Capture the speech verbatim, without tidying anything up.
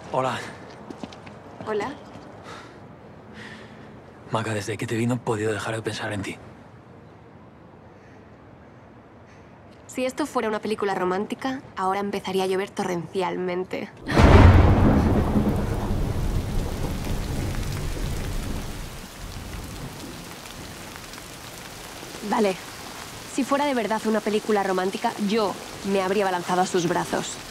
Hola. Hola. Maca, desde que te vi no he podido dejar de pensar en ti. Si esto fuera una película romántica, ahora empezaría a llover torrencialmente. Vale. Si fuera de verdad una película romántica, yo me habría abalanzado a sus brazos.